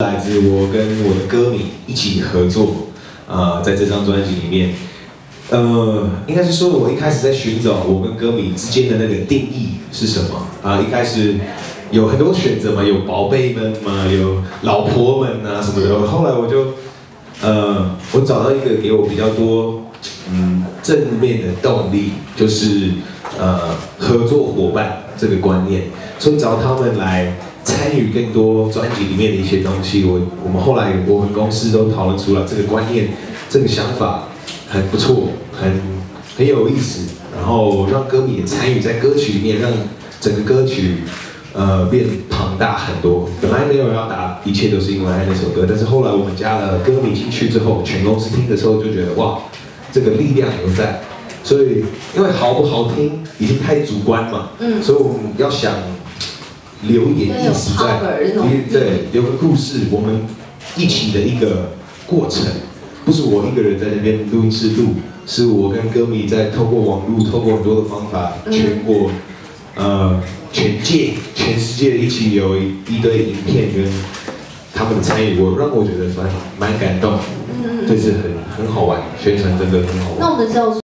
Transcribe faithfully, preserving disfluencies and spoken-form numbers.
来自我跟我的歌迷一起合作，呃，在这张专辑里面，呃，应该是说我一开始在寻找我跟歌迷之间的那个定义是什么啊、呃？一开始有很多选择嘛，有宝贝们嘛，有老婆们啊什么的。后来我就，呃，我找到一个给我比较多嗯正面的动力，就是呃合作伙伴这个观念，所以找他们来参与更多专辑里面的一些东西。我我们后来我们公司都讨论出来这个观念，这个想法很不错，很很有意思，然后让歌迷也参与在歌曲里面，让整个歌曲呃变庞大很多。本来没有要打，一切都是因为爱那首歌，但是后来我们加了歌迷进去之后，全公司听的时候就觉得哇，这个力量有在。所以因为好不好听已经太主观嘛，嗯，所以我们要想留一点意思在，对，有个故事，我们一起的一个过程，不是我一个人在那边录音室录，是我跟歌迷在透过网络，透过很多的方法，全国，呃，全界、全世界一起有一一堆影片跟他们的参与，我让我觉得蛮蛮感动，嗯，这是很很好玩，宣传真的很好玩。 那我们知道。